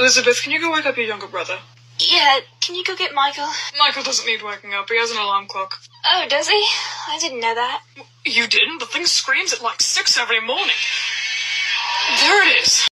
Elizabeth, can you go wake up your younger brother? Yeah, can you go get Michael? Michael doesn't need waking up. He has an alarm clock. Oh, does he? I didn't know that. You didn't? The thing screams at like 6 every morning. There it is.